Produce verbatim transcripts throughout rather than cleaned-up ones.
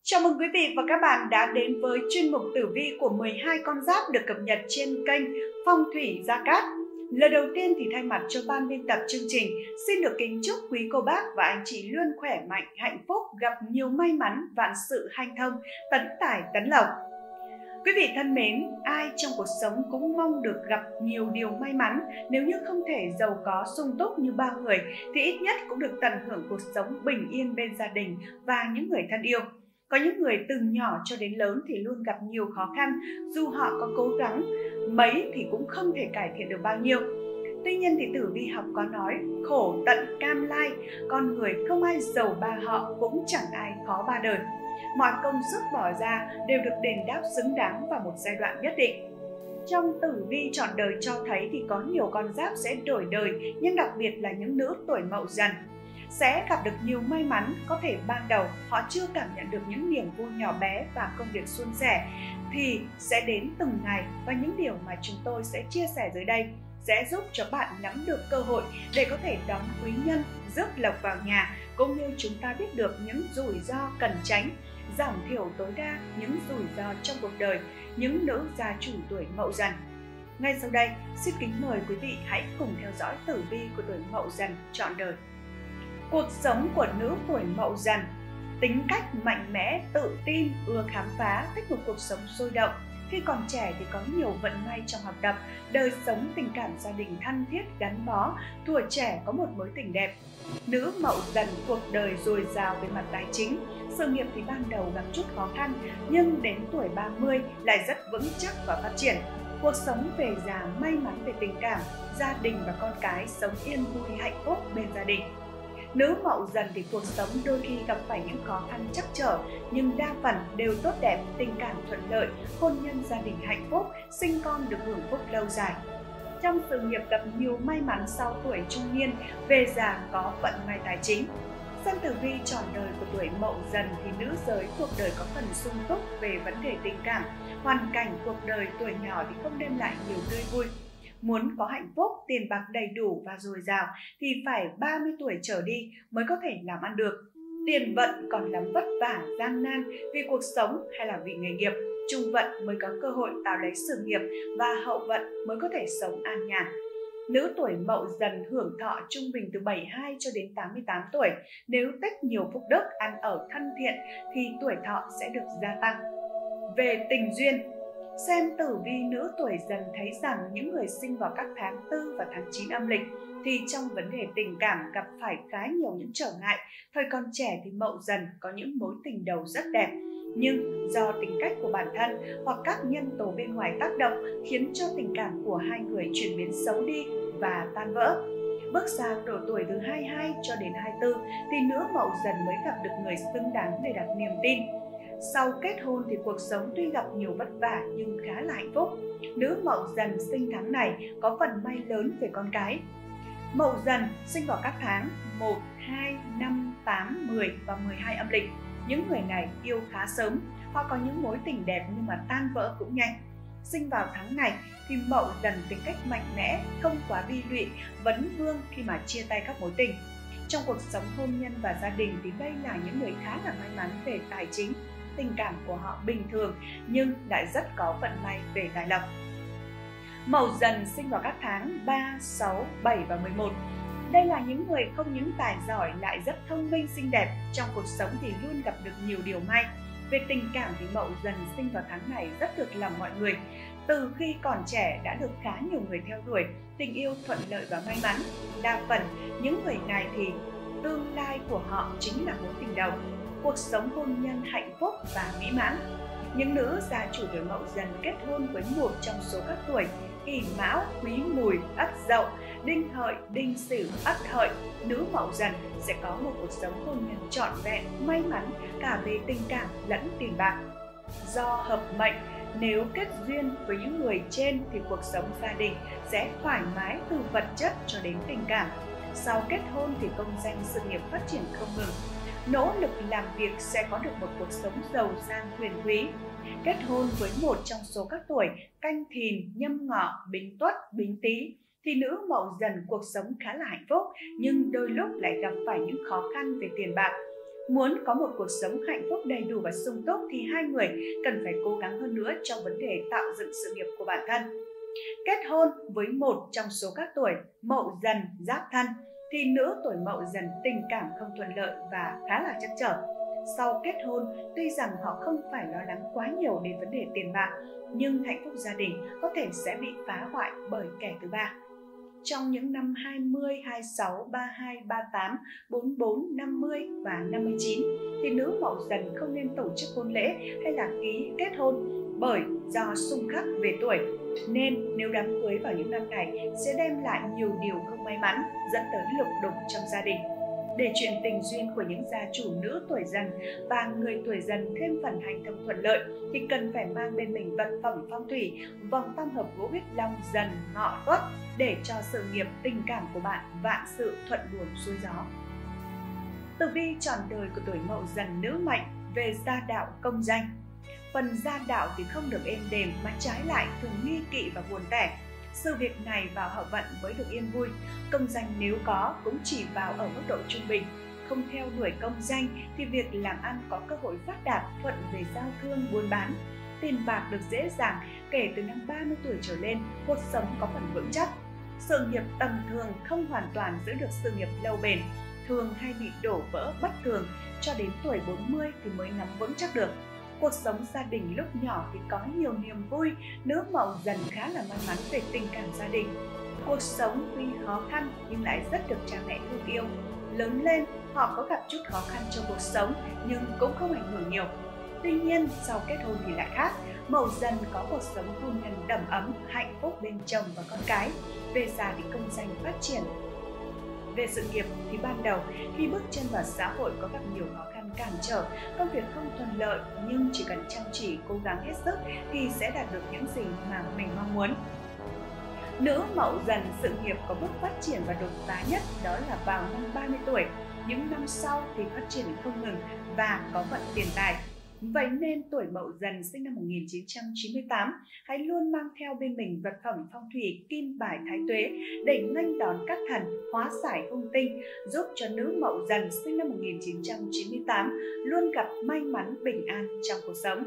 Chào mừng quý vị và các bạn đã đến với chuyên mục tử vi của mười hai con giáp được cập nhật trên kênh Phong thủy Gia Cát. Lời đầu tiên thì thay mặt cho ban biên tập chương trình, xin được kính chúc quý cô bác và anh chị luôn khỏe mạnh, hạnh phúc, gặp nhiều may mắn, vạn sự hanh thông, tấn tài tấn lộc. Quý vị thân mến, ai trong cuộc sống cũng mong được gặp nhiều điều may mắn. Nếu như không thể giàu có sung túc như bao người thì ít nhất cũng được tận hưởng cuộc sống bình yên bên gia đình và những người thân yêu. Có những người từ nhỏ cho đến lớn thì luôn gặp nhiều khó khăn, dù họ có cố gắng mấy thì cũng không thể cải thiện được bao nhiêu. Tuy nhiên thì tử vi học có nói, khổ tận cam lai, con người không ai giàu ba họ, cũng chẳng ai khó ba đời. Mọi công sức bỏ ra đều được đền đáp xứng đáng vào một giai đoạn nhất định. Trong tử vi trọn đời cho thấy thì có nhiều con giáp sẽ đổi đời, nhưng đặc biệt là những nữ tuổi Mậu Dần sẽ gặp được nhiều may mắn. Có thể ban đầu họ chưa cảm nhận được những niềm vui nhỏ bé và công việc suôn sẻ thì sẽ đến từng ngày, và những điều mà chúng tôi sẽ chia sẻ dưới đây sẽ giúp cho bạn nắm được cơ hội để có thể đón quý nhân, rước lộc vào nhà, cũng như chúng ta biết được những rủi ro cần tránh, giảm thiểu tối đa những rủi ro trong cuộc đời những nữ gia chủ tuổi Mậu Dần. Ngay sau đây, xin kính mời quý vị hãy cùng theo dõi tử vi của tuổi Mậu Dần trọn đời. Cuộc sống của nữ tuổi Mậu Dần: tính cách mạnh mẽ, tự tin, ưa khám phá, thích một cuộc sống sôi động. Khi còn trẻ thì có nhiều vận may trong học tập, đời sống tình cảm gia đình thân thiết gắn bó, tuổi trẻ có một mối tình đẹp. Nữ Mậu Dần cuộc đời dồi dào về mặt tài chính, sự nghiệp thì ban đầu gặp chút khó khăn, nhưng đến tuổi ba mươi lại rất vững chắc và phát triển. Cuộc sống về già may mắn về tình cảm, gia đình và con cái sống yên vui hạnh phúc bên gia đình. Nữ Mậu Dần thì cuộc sống đôi khi gặp phải những khó khăn trắc trở, nhưng đa phần đều tốt đẹp, tình cảm thuận lợi, hôn nhân gia đình hạnh phúc, sinh con được hưởng phúc lâu dài. Trong sự nghiệp gặp nhiều may mắn sau tuổi trung niên, về già có vận may tài chính. Xem tử vi trọn đời của tuổi Mậu Dần thì nữ giới cuộc đời có phần sung túc về vấn đề tình cảm, hoàn cảnh cuộc đời tuổi nhỏ thì không đem lại nhiều tươi vui. Muốn có hạnh phúc, tiền bạc đầy đủ và dồi dào thì phải ba mươi tuổi trở đi mới có thể làm ăn được. Tiền vận còn lắm vất vả, gian nan vì cuộc sống hay là vì nghề nghiệp. Trung vận mới có cơ hội tạo lấy sự nghiệp và hậu vận mới có thể sống an nhàn. Nữ tuổi Mậu Dần hưởng thọ trung bình từ bảy mươi hai cho đến tám mươi tám tuổi. Nếu tích nhiều phúc đức, ăn ở thân thiện thì tuổi thọ sẽ được gia tăng. Về tình duyên, xem tử vi nữ tuổi Dần thấy rằng những người sinh vào các tháng tư và tháng chín âm lịch thì trong vấn đề tình cảm gặp phải khá nhiều những trở ngại. Thời còn trẻ thì Mậu Dần có những mối tình đầu rất đẹp, nhưng do tính cách của bản thân hoặc các nhân tố bên ngoài tác động khiến cho tình cảm của hai người chuyển biến xấu đi và tan vỡ. Bước sang độ tuổi từ hai mươi hai cho đến hai mươi tư thì nữ Mậu Dần mới gặp được người xứng đáng để đặt niềm tin. Sau kết hôn thì cuộc sống tuy gặp nhiều vất vả nhưng khá là hạnh phúc. Nữ Mậu Dần sinh tháng này có phần may lớn về con cái. Mậu Dần sinh vào các tháng một, hai, năm, tám, mười và mười hai âm lịch. Những người này yêu khá sớm, họ có những mối tình đẹp nhưng mà tan vỡ cũng nhanh. Sinh vào tháng này thì Mậu Dần tính cách mạnh mẽ, không quá bi lụy, vấn vương khi mà chia tay các mối tình. Trong cuộc sống hôn nhân và gia đình thì đây là những người khá là may mắn về tài chính. Tình cảm của họ bình thường nhưng lại rất có vận may về tài lộc. Mậu Dần sinh vào các tháng ba, sáu, bảy và mười một. Đây là những người không những tài giỏi lại rất thông minh xinh đẹp. Trong cuộc sống thì luôn gặp được nhiều điều may. Về tình cảm thì Mậu Dần sinh vào tháng này rất được lòng mọi người. Từ khi còn trẻ đã được khá nhiều người theo đuổi, tình yêu thuận lợi và may mắn. Đa phần những người này thì tương lai của họ chính là mối tình đầu. Cuộc sống hôn nhân hạnh phúc và mỹ mãn. Những nữ gia chủ tuổi Mậu Dần kết hôn với một trong số các tuổi Kỷ Mão, Quý Mùi, Ất Dậu, Đinh Hợi, Đinh Sửu, Ất Hợi. Nữ Mậu Dần sẽ có một cuộc sống hôn nhân trọn vẹn, may mắn cả về tình cảm lẫn tiền bạc. Do hợp mệnh, nếu kết duyên với những người trên thì cuộc sống gia đình sẽ thoải mái từ vật chất cho đến tình cảm. Sau kết hôn thì công danh sự nghiệp phát triển không ngừng. Nỗ lực làm việc sẽ có được một cuộc sống giàu sang quyền quý. Kết hôn với một trong số các tuổi Canh Thìn, Nhâm Ngọ, Bính Tuất, Bính Tý thì nữ Mậu Dần cuộc sống khá là hạnh phúc, nhưng đôi lúc lại gặp phải những khó khăn về tiền bạc. Muốn có một cuộc sống hạnh phúc đầy đủ và sung túc thì hai người cần phải cố gắng hơn nữa trong vấn đề tạo dựng sự nghiệp của bản thân. Kết hôn với một trong số các tuổi Mậu Dần, Giáp Thân thì nữ tuổi Mậu Dần tình cảm không thuận lợi và khá là trắc trở. Sau kết hôn, tuy rằng họ không phải lo lắng quá nhiều đến vấn đề tiền bạc, nhưng hạnh phúc gia đình có thể sẽ bị phá hoại bởi kẻ thứ ba. Trong những năm hai mươi, hai mươi sáu, ba mươi hai, ba mươi tám, bốn mươi bốn, năm mươi và năm mươi chín thì nữ Mậu Dần không nên tổ chức hôn lễ hay là ký kết hôn bởi do xung khắc về tuổi. Nên nếu đám cưới vào những năm này sẽ đem lại nhiều điều không may mắn, dẫn tới lục đục trong gia đình. Để chuyện tình duyên của những gia chủ nữ tuổi Dần và người tuổi Dần thêm phần hành thông thuận lợi thì cần phải mang bên mình vật phẩm phong thủy vòng tam hợp ngũ huyết long Dần Ngọ Tuất để cho sự nghiệp tình cảm của bạn vạn sự thuận buồm xuôi gió. Tử vi trọn đời của tuổi Mậu Dần nữ mệnh về gia đạo công danh. Phần gia đạo thì không được êm đềm mà trái lại thường nghi kỵ và buồn tẻ. Sự việc này vào hậu vận mới được yên vui. Công danh nếu có cũng chỉ vào ở mức độ trung bình. Không theo đuổi công danh thì việc làm ăn có cơ hội phát đạt, thuận về giao thương buôn bán. Tiền bạc được dễ dàng kể từ năm ba mươi tuổi trở lên, cuộc sống có phần vững chắc. Sự nghiệp tầm thường không hoàn toàn giữ được sự nghiệp lâu bền, thường hay bị đổ vỡ bất thường, cho đến tuổi bốn mươi thì mới nắm vững chắc được. Cuộc sống gia đình lúc nhỏ thì có nhiều niềm vui, nữ Mậu Dần khá là may mắn về tình cảm gia đình. Cuộc sống tuy khó khăn nhưng lại rất được cha mẹ thương yêu. Lớn lên, họ có gặp chút khó khăn trong cuộc sống nhưng cũng không ảnh hưởng nhiều. Tuy nhiên, sau kết hôn thì lại khác. Mậu Dần có cuộc sống hôn nhân đầm ấm, hạnh phúc bên chồng và con cái. Về già thì công danh phát triển. Về sự nghiệp thì ban đầu khi bước chân vào xã hội có gặp nhiều khó khăn cản trở, công việc không thuận lợi, nhưng chỉ cần chăm chỉ cố gắng hết sức thì sẽ đạt được những gì mà mình mong muốn. Nữ Mậu Dần sự nghiệp có bước phát triển và đột phá nhất đó là vào năm ba mươi tuổi. Những năm sau thì phát triển không ngừng và có vận tiền tài. Vậy nên tuổi Mậu Dần sinh năm một nghìn chín trăm chín mươi tám hãy luôn mang theo bên mình vật phẩm phong thủy kim bài thái tuế để nghênh đón các thần, hóa giải hung tinh, giúp cho nữ Mậu Dần sinh năm một nghìn chín trăm chín mươi tám luôn gặp may mắn bình an trong cuộc sống.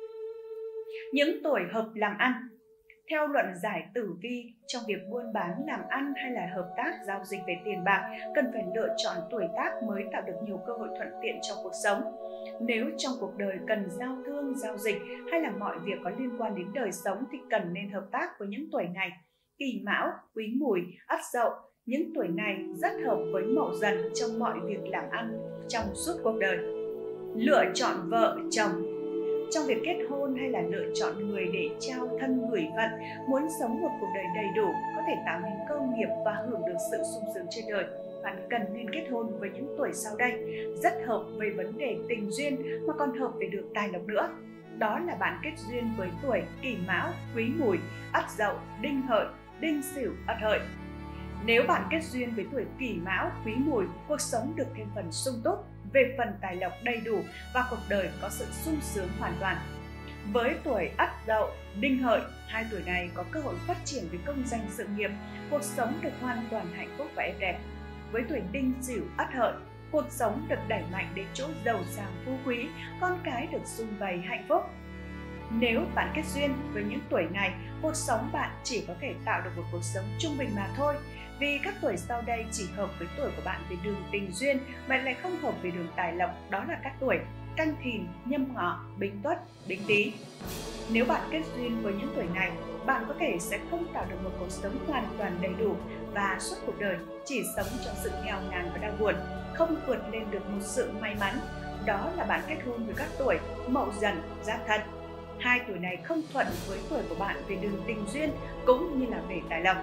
Những tuổi hợp làm ăn. Theo luận giải tử vi, trong việc buôn bán, làm ăn hay là hợp tác, giao dịch về tiền bạc, cần phải lựa chọn tuổi tác mới tạo được nhiều cơ hội thuận tiện trong cuộc sống. Nếu trong cuộc đời cần giao thương, giao dịch hay là mọi việc có liên quan đến đời sống thì cần nên hợp tác với những tuổi này. Kỷ Mão, Quý Mùi, Ất Dậu, những tuổi này rất hợp với Mậu Dần trong mọi việc làm ăn trong suốt cuộc đời. Lựa chọn vợ, chồng. Trong việc kết hôn hay là lựa chọn người để trao thân gửi vận, muốn sống một cuộc đời đầy đủ, có thể tạo nên cơ nghiệp và hưởng được sự sung sướng trên đời, bạn cần nên kết hôn với những tuổi sau đây, rất hợp về vấn đề tình duyên mà còn hợp về đường tài lộc nữa. Đó là bạn kết duyên với tuổi Kỷ Mão, Quý Mùi, Ất Dậu, Đinh Hợi, Đinh Sửu, Ất Hợi. Nếu bạn kết duyên với tuổi Kỷ Mão, Quý Mùi, cuộc sống được thêm phần sung túc, về phần tài lộc đầy đủ và cuộc đời có sự sung sướng hoàn toàn. Với tuổi Ất Dậu, Đinh Hợi, hai tuổi này có cơ hội phát triển về công danh sự nghiệp, cuộc sống được hoàn toàn hạnh phúc và êm đẹp. Với tuổi Đinh Sửu, Ất Hợi, cuộc sống được đẩy mạnh đến chỗ giàu sang phú quý, con cái được sum vầy hạnh phúc. Nếu bạn kết duyên với những tuổi này, cuộc sống bạn chỉ có thể tạo được một cuộc sống trung bình mà thôi. Vì các tuổi sau đây chỉ hợp với tuổi của bạn về đường tình duyên mà lại không hợp về đường tài lộc, đó là các tuổi Canh Thìn, Nhâm Ngọ, Bính Tuất, Bính Tý. Nếu bạn kết duyên với những tuổi này, bạn có thể sẽ không tạo được một cuộc sống hoàn toàn đầy đủ và suốt cuộc đời chỉ sống trong sự nghèo nàn và đau buồn, không vượt lên được một sự may mắn. Đó là bạn kết hôn với các tuổi Mậu Dần, Giáp Thân. Hai tuổi này không thuận với tuổi của bạn về đường tình duyên cũng như là về tài lộc.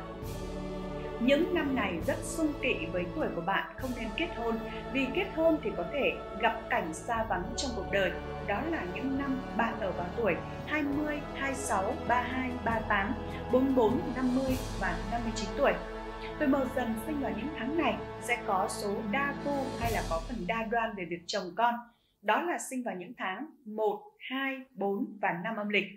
Những năm này rất xung kỵ với tuổi của bạn, không nên kết hôn, vì kết hôn thì có thể gặp cảnh xa vắng trong cuộc đời. Đó là những năm bạn ở vào tuổi hai mươi, hai mươi sáu, ba mươi hai, ba mươi tám, bốn mươi bốn, năm mươi và năm mươi chín tuổi. Tuổi Mậu Dần sinh vào những tháng này sẽ có số đa tu hay là có phần đa đoan về việc chồng con. Đó là sinh vào những tháng một, hai, bốn và năm âm lịch.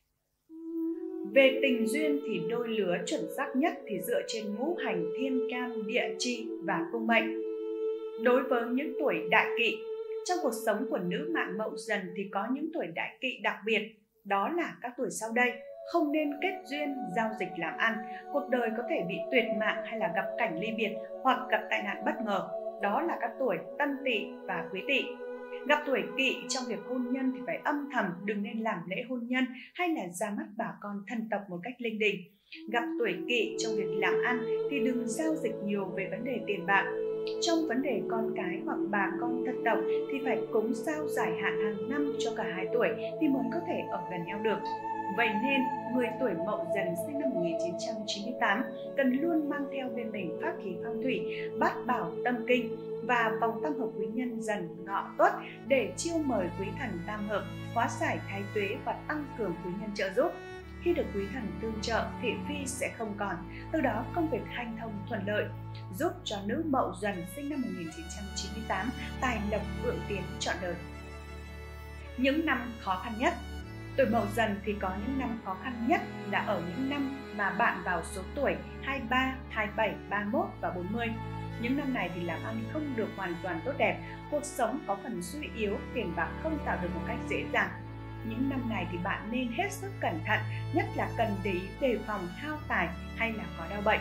Về tình duyên thì đôi lứa chuẩn xác nhất thì dựa trên ngũ hành thiên can, địa chi và cung mệnh. Đối với những tuổi đại kỵ, Trong cuộc sống của nữ mạng Mậu Dần thì có những tuổi đại kỵ đặc biệt, đó là các tuổi sau đây. Không nên kết duyên, giao dịch làm ăn, cuộc đời có thể bị tuyệt mạng hay là gặp cảnh ly biệt hoặc gặp tai nạn bất ngờ. Đó là các tuổi Tân Tỵ và Quý Tỵ. Gặp tuổi Kỵ trong việc hôn nhân thì phải âm thầm, đừng nên làm lễ hôn nhân hay là ra mắt bà con thân tộc một cách linh đình. Gặp tuổi Kỵ trong việc làm ăn thì đừng giao dịch nhiều về vấn đề tiền bạc. Trong vấn đề con cái hoặc bà con thân tộc thì phải cúng sao giải hạn hàng năm cho cả hai tuổi thì mới có thể ở gần nhau được. Vậy nên, người tuổi Mậu Dần sinh năm một nghìn chín trăm chín mươi tám cần luôn mang theo bên mình pháp khí phong thủy, bát bảo tâm kinh và vòng tam hợp quý nhân Dần Ngọ Tuất để chiêu mời quý thần tam hợp, hóa giải thái tuế và tăng cường quý nhân trợ giúp. Khi được quý thần tương trợ, thị phi sẽ không còn, từ đó công việc hanh thông thuận lợi, giúp cho nữ Mậu Dần sinh năm một nghìn chín trăm chín mươi tám tài lộc vượng tiến trọn đời. Những năm khó khăn nhất. Tuổi Mậu Dần thì có những năm khó khăn nhất là ở những năm mà bạn vào số tuổi hai mươi ba, hai mươi bảy, ba mươi mốt và bốn mươi. Những năm này thì làm ăn không được hoàn toàn tốt đẹp, cuộc sống có phần suy yếu, tiền bạc không tạo được một cách dễ dàng. Những năm này thì bạn nên hết sức cẩn thận, nhất là cần để ý đề phòng hao tài hay là có đau bệnh.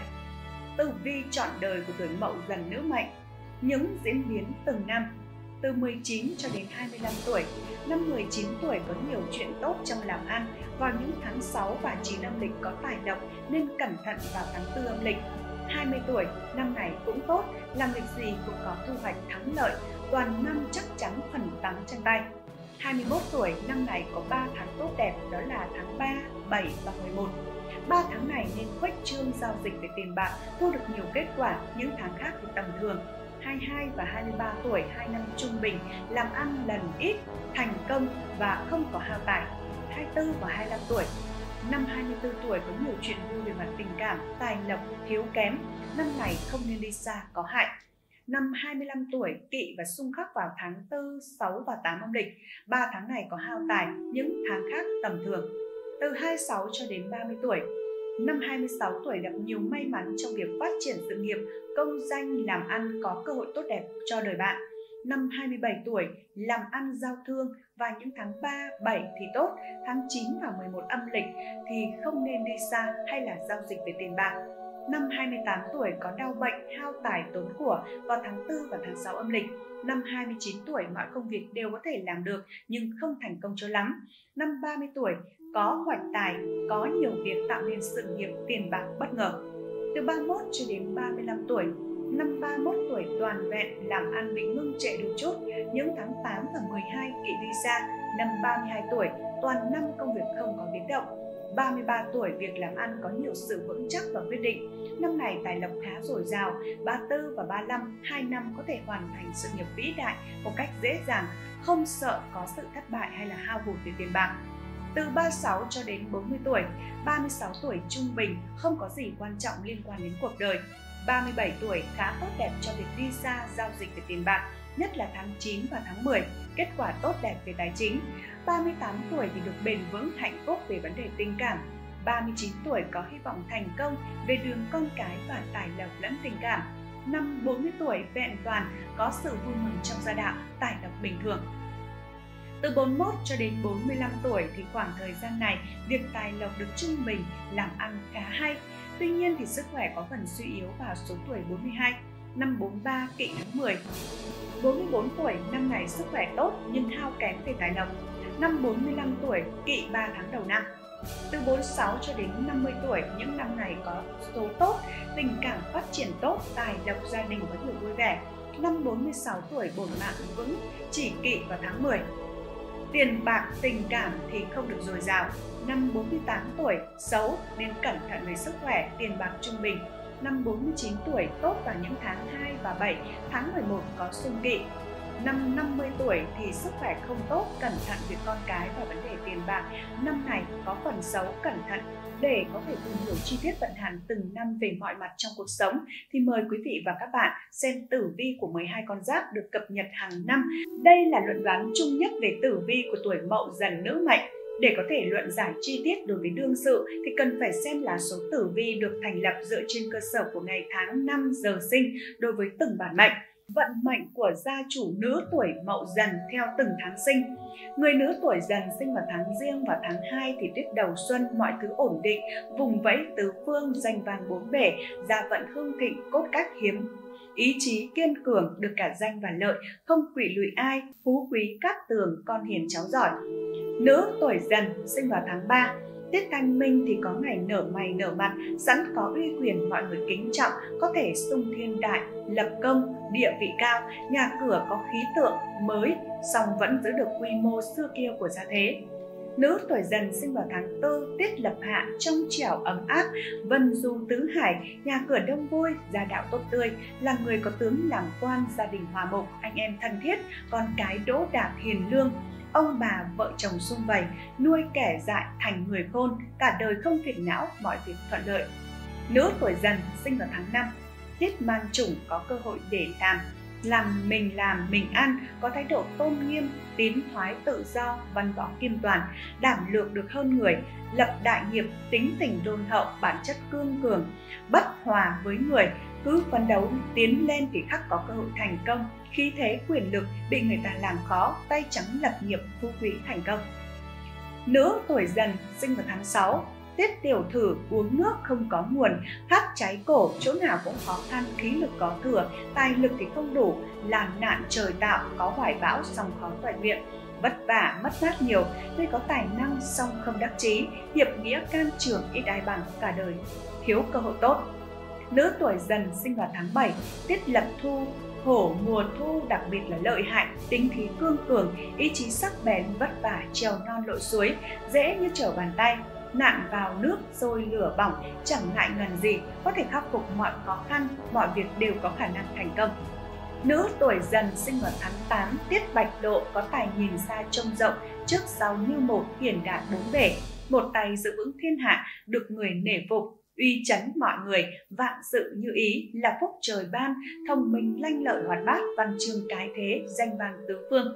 Tử vi trọn đời của tuổi Mậu Dần nữ mệnh. Những diễn biến từng năm. Từ mười chín cho đến hai mươi lăm tuổi, năm mười chín tuổi có nhiều chuyện tốt trong làm ăn, vào những tháng sáu và chín âm lịch có tài lộc nên cẩn thận vào tháng tư âm lịch. hai mươi tuổi, năm này cũng tốt, làm việc gì cũng có thu hoạch thắng lợi, toàn năm chắc chắn phần thắng trong tay. hai mươi mốt tuổi, năm này có ba tháng tốt đẹp, đó là tháng ba, bảy và mười một. ba tháng này nên khuếch trương giao dịch về tiền bạc, thu được nhiều kết quả, những tháng khác thì tầm thường. hai mươi hai và hai mươi ba tuổi, hai năm trung bình, làm ăn lần ít, thành công và không có hao tài. hai mươi tư và hai mươi lăm tuổi, năm hai mươi tư tuổi có nhiều chuyện vui về mặt tình cảm, tài lộc thiếu kém, năm này không nên đi xa có hại. Năm hai mươi lăm tuổi, Kỵ và xung khắc vào tháng tư, sáu và tám âm lịch, ba tháng này có hao tài, những tháng khác tầm thường. Từ hai mươi sáu cho đến ba mươi tuổi, năm hai mươi sáu tuổi gặp nhiều may mắn trong việc phát triển sự nghiệp, công danh, làm ăn có cơ hội tốt đẹp cho đời bạn. Năm hai mươi bảy tuổi, làm ăn giao thương và những tháng ba, bảy thì tốt, tháng chín và mười một âm lịch thì không nên đi xa hay là giao dịch về tiền bạc. Năm hai mươi tám tuổi có đau bệnh, hao tài, tốn của vào tháng tư và tháng sáu âm lịch. Năm hai mươi chín tuổi mọi công việc đều có thể làm được nhưng không thành công cho lắm. Năm ba mươi tuổi có hoạch tài, có nhiều việc tạo nên sự nghiệp tiền bạc bất ngờ. Từ ba mươi mốt cho đến ba mươi lăm tuổi, năm ba mươi mốt tuổi toàn vẹn, làm ăn bị ngưng trệ đôi chút, những tháng tám và mười hai Kỵ đi xa. Năm ba mươi hai tuổi, toàn năm công việc không có biến động. ba mươi ba tuổi, việc làm ăn có nhiều sự vững chắc và quyết định. Năm này tài lộc khá dồi dào. Ba mươi tư và ba mươi lăm, hai năm có thể hoàn thành sự nghiệp vĩ đại một cách dễ dàng, không sợ có sự thất bại hay là hao hụt về tiền bạc. Từ ba mươi sáu cho đến bốn mươi tuổi, ba mươi sáu tuổi trung bình, không có gì quan trọng liên quan đến cuộc đời. ba mươi bảy tuổi khá tốt đẹp cho việc đi xa, giao dịch về tiền bạc, nhất là tháng chín và tháng mười, kết quả tốt đẹp về tài chính. ba mươi tám tuổi thì được bền vững, hạnh phúc về vấn đề tình cảm. ba mươi chín tuổi có hy vọng thành công về đường con cái và tài lộc lẫn tình cảm. Năm bốn mươi tuổi vẹn toàn, có sự vui mừng trong gia đạo, tài lộc bình thường. Từ bốn mươi mốt cho đến bốn mươi lăm tuổi thì khoảng thời gian này, việc tài lộc được trung bình, làm ăn khá hay. Tuy nhiên thì sức khỏe có phần suy yếu vào số tuổi bốn mươi hai. Năm bốn mươi ba, Kỵ tháng mười. bốn mươi bốn tuổi, năm này sức khỏe tốt nhưng hao kém về tài lộc. Năm bốn mươi lăm tuổi, Kỵ ba tháng đầu năm. Từ bốn mươi sáu cho đến năm mươi tuổi, những năm này có số tốt, tình cảm phát triển tốt, tài lộc gia đình có nhiều vui vẻ. Năm bốn mươi sáu tuổi, bổn mạng vững, chỉ Kỵ vào tháng mười. Tiền bạc, tình cảm thì không được dồi dào. Năm bốn mươi tám tuổi, xấu nên cẩn thận về sức khỏe, tiền bạc trung bình. Năm bốn mươi chín tuổi, tốt vào những tháng hai và bảy, tháng mười một có xung Kỵ. Năm năm mươi tuổi thì sức khỏe không tốt, cẩn thận việc con cái và vấn đề tiền bạc. Năm này có phần xấu, cẩn thận. Để có thể tìm hiểu chi tiết vận hạn từng năm về mọi mặt trong cuộc sống thì mời quý vị và các bạn xem tử vi của mười hai con giáp được cập nhật hàng năm. Đây là luận đoán chung nhất về tử vi của tuổi Mậu Dần nữ mệnh. Để có thể luận giải chi tiết đối với đương sự thì cần phải xem lá số tử vi được thành lập dựa trên cơ sở của ngày tháng năm giờ sinh đối với từng bản mệnh. Vận mệnh của gia chủ nữ tuổi Mậu Dần theo từng tháng sinh. Người nữ tuổi Dần sinh vào tháng Giêng và tháng hai thì tuyết đầu xuân, mọi thứ ổn định, vùng vẫy tứ phương, danh vang bốn bể, gia vận hưng thịnh, cốt cách hiếm. Ý chí kiên cường, được cả danh và lợi, không quỵ lụy ai, phú quý cát tường, con hiền cháu giỏi. Nữ tuổi Dần sinh vào tháng ba. Tiết thanh minh thì có ngày nở mày nở mặt, sẵn có uy quyền, mọi người kính trọng, có thể xung thiên đại, lập công, địa vị cao, nhà cửa có khí tượng mới, song vẫn giữ được quy mô xưa kia của gia thế. Nữ tuổi Dần sinh vào tháng tư, tiết lập hạ, trong trẻo ấm áp, vân du tứ hải, nhà cửa đông vui, gia đạo tốt tươi, là người có tướng làm quan, gia đình hòa mục, anh em thân thiết, con cái đỗ đạt hiền lương. Ông bà vợ chồng sum vầy, nuôi kẻ dại thành người khôn, cả đời không phiền não, mọi việc thuận lợi. Nữ tuổi Dần sinh vào tháng năm, tiết man chủng, có cơ hội để làm, làm mình làm mình ăn, có thái độ tôn nghiêm, tiến thoái tự do, văn võ kiêm toàn, đảm lược được hơn người, lập đại nghiệp, tính tình đôn hậu, bản chất cương cường, bất hòa với người, cứ phấn đấu tiến lên thì khắc có cơ hội thành công, khí thế quyền lực bị người ta làm khó, tay trắng lập nghiệp, phú quý thành công. Nữ tuổi Dần sinh vào tháng sáu, tiết tiểu thử, uống nước không có nguồn, khát cháy cổ, chỗ nào cũng khó khăn, khí lực có thừa, tài lực thì không đủ, làm nạn trời tạo, có hoài bão song khó toại nguyện, vất vả mất mát nhiều, tuy có tài năng song không đắc chí, hiệp nghĩa can trường ít ai bằng, cả đời thiếu cơ hội tốt. Nữ tuổi Dần sinh vào tháng bảy, tiết lập thu, hổ mùa thu đặc biệt là lợi hại, tính khí cương cường, ý chí sắc bén, vất vả, trèo non lội suối, dễ như trở bàn tay, nạn vào nước sôi lửa bỏng, chẳng ngại ngần gì, có thể khắc phục mọi khó khăn, mọi việc đều có khả năng thành công. Nữ tuổi Dần sinh vào tháng tám, tiết bạch lộ, có tài nhìn xa trông rộng, trước sau như một, hiển đạt bốn bể, một tay giữ vững thiên hạ, được người nể phục, uy chấn mọi người, vạn sự như ý, là phúc trời ban, thông minh lanh lợi hoạt bát, văn chương cái thế, danh vang tứ phương.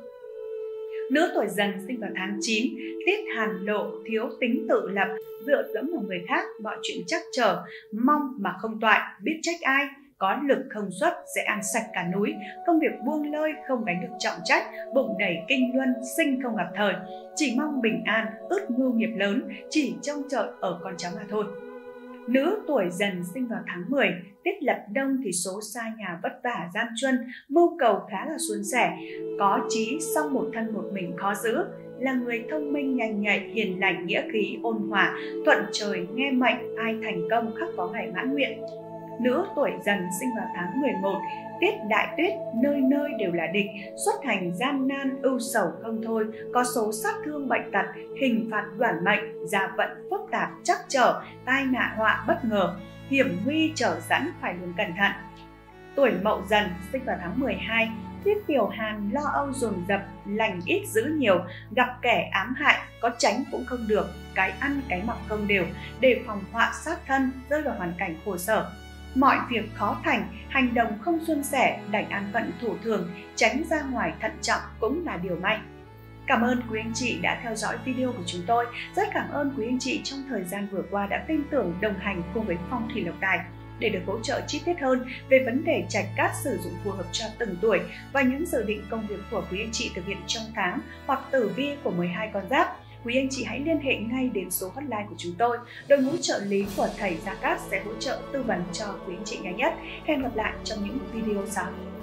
Nữ tuổi Dần sinh vào tháng chín, tiết hàn lộ, thiếu tính tự lập, dựa dẫm vào người khác, mọi chuyện chắc trở, mong mà không toại, biết trách ai, có lực không xuất, sẽ ăn sạch cả núi, công việc buông lơi, không gánh được trọng trách, bụng đầy kinh luân, sinh không gặp thời, chỉ mong bình an, ước mưu nghiệp lớn, chỉ trông đợi ở con cháu mà thôi. Nữ tuổi Dần sinh vào tháng mười, tiết lập đông thì số xa nhà vất vả gian truân, mưu cầu khá là suôn sẻ, có chí song một thân một mình khó giữ, là người thông minh nhanh nhạy, hiền lành, nghĩa khí, ôn hòa, thuận trời nghe mệnh, ai thành công khắc có ngày mãn nguyện. Nữ tuổi Dần sinh vào tháng mười một, tiết đại tuyết, nơi nơi đều là địch, xuất hành gian nan, ưu sầu không thôi, có số sát thương bệnh tật, hình phạt đoản mệnh, gia vận phức tạp, chắc trở, tai nạn họa bất ngờ, hiểm nguy trở sẵn, phải luôn cẩn thận. Tuổi Mậu Dần sinh vào tháng mười hai, tiết tiểu hàn, lo âu dồn dập, lành ít giữ nhiều, gặp kẻ ám hại, có tránh cũng không được, cái ăn cái mặc không đều, đề phòng họa sát thân, rơi vào hoàn cảnh khổ sở. Mọi việc khó thành, hành động không suôn sẻ, đành an phận thủ thường, tránh ra ngoài thận trọng cũng là điều may. Cảm ơn quý anh chị đã theo dõi video của chúng tôi. Rất cảm ơn quý anh chị trong thời gian vừa qua đã tin tưởng đồng hành cùng với Phong thủy Lộc Tài. Để được hỗ trợ chi tiết hơn về vấn đề trạch cát sử dụng phù hợp cho từng tuổi và những dự định công việc của quý anh chị thực hiện trong tháng hoặc tử vi của mười hai con giáp, quý anh chị hãy liên hệ ngay đến số hotline của chúng tôi. Đội ngũ trợ lý của thầy Gia Cát sẽ hỗ trợ tư vấn cho quý anh chị nhanh nhất. Hẹn gặp lại trong những video sau.